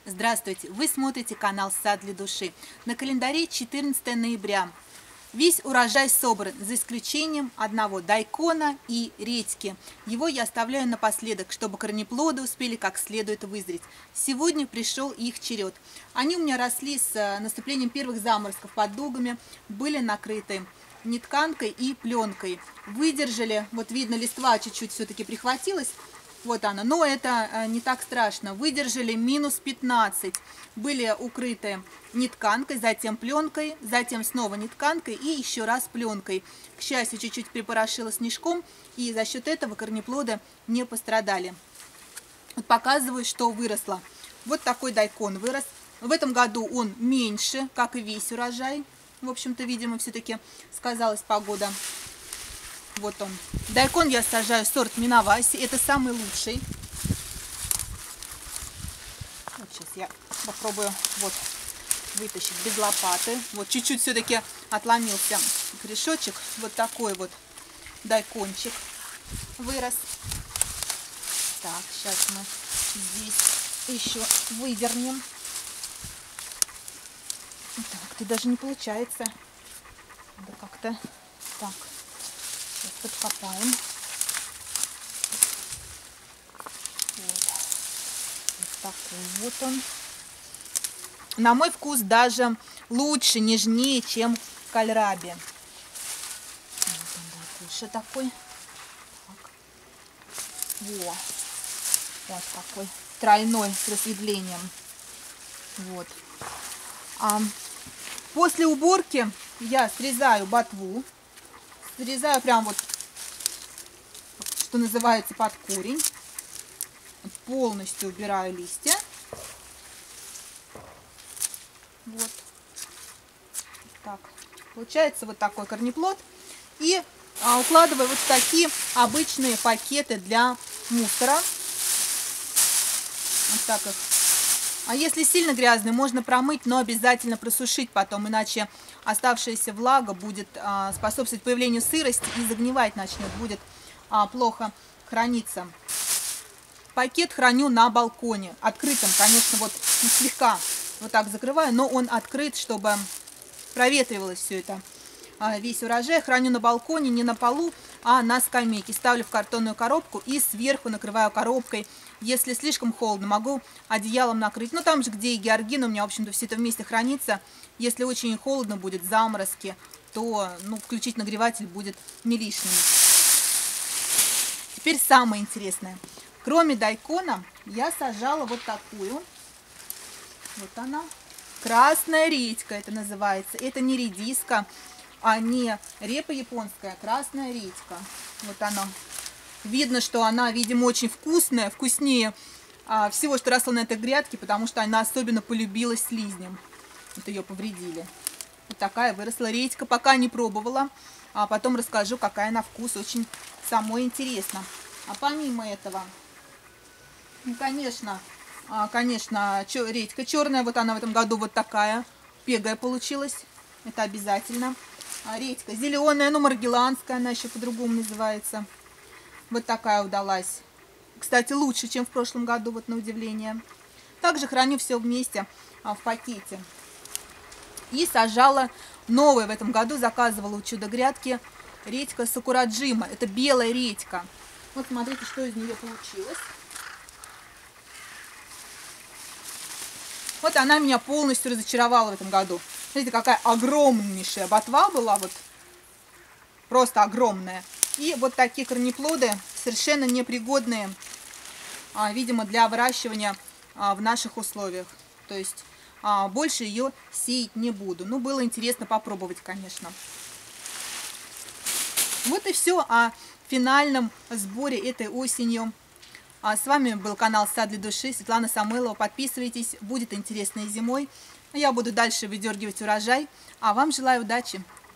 Здравствуйте! Вы смотрите канал «Сад для души». На календаре 14 ноября. Весь урожай собран, за исключением одного дайкона и редьки. Его я оставляю напоследок, чтобы корнеплоды успели как следует вызреть. Сегодня пришел их черед. Они у меня росли с наступлением первых заморозков под дугами, были накрыты нетканкой и пленкой. Выдержали, вот видно, листва чуть-чуть все-таки прихватилась. Вот она, но это не так страшно. Выдержали минус 15. Были укрыты нетканкой, затем пленкой, затем снова нетканкой и еще раз пленкой. К счастью, чуть-чуть припорошило снежком, и за счет этого корнеплоды не пострадали. Вот показываю, что выросло. Вот такой дайкон вырос. В этом году он меньше, как и весь урожай. В общем-то, видимо, все-таки сказалась погода. Вот он. Дайкон я сажаю сорт Минаваси. Это самый лучший. Вот сейчас я попробую вот вытащить без лопаты. Вот чуть-чуть все-таки отломился корешочек. Вот такой вот дайкончик вырос. Так, сейчас мы здесь еще выдернем. Так, это даже не получается. Надо как-то так. Сейчас подкопаем. Вот такой вот он. На мой вкус даже лучше, нежнее, чем кальраби. Вот он больше такой. Так. Вот такой тройной с рассветлением. Вот. После уборки я срезаю ботву. Срезаю прям вот, что называется, под корень. Полностью убираю листья. Вот. Так. Получается вот такой корнеплод. И укладываю вот в такие обычные пакеты для мусора. Вот так их. А если сильно грязный, можно промыть, но обязательно просушить потом, иначе оставшаяся влага будет способствовать появлению сырости и загнивать начнет, будет плохо храниться. Пакет храню на балконе, открытым, конечно, вот слегка вот так закрываю, но он открыт, чтобы проветривалось все это. Весь урожай храню на балконе, не на полу, а на скамейке. Ставлю в картонную коробку и сверху накрываю коробкой. Если слишком холодно, могу одеялом накрыть. Но там же, где и георгин, у меня, в общем-то, все это вместе хранится. Если очень холодно будет, заморозки, то включить нагреватель будет не лишним. Теперь самое интересное. Кроме дайкона, я сажала вот такую. Вот она. Красная редька это называется. Это не редиска, а не репа японская, а красная редька. Вот она. Видно, что она, видимо, очень вкусная, вкуснее всего, что росло на этой грядке, потому что она особенно полюбилась слизням. Вот ее повредили. Вот такая выросла редька. Пока не пробовала, а потом расскажу, какая на вкус. Очень самой интересно. А помимо этого, конечно, редька черная. Вот она в этом году вот такая, пегая получилась. Это обязательно. Редька зеленая, маргеланская, она еще по-другому называется. Вот такая удалась. Кстати, лучше, чем в прошлом году, вот на удивление. Также храню все вместе в пакете. И сажала новую в этом году, заказывала у чудо-грядки редька сакураджима. Это белая редька. Вот смотрите, что из нее получилось. Вот она меня полностью разочаровала в этом году. Смотрите, какая огромнейшая ботва была, вот просто огромная. И вот такие корнеплоды, совершенно непригодные, видимо, для выращивания в наших условиях. То есть больше ее сеять не буду. Ну, было интересно попробовать, конечно. Вот и все о финальном сборе этой осенью. С вами был канал «Сад для души», Светлана Самойлова. Подписывайтесь, будет интересно и зимой. Я буду дальше выдергивать урожай. А вам желаю удачи!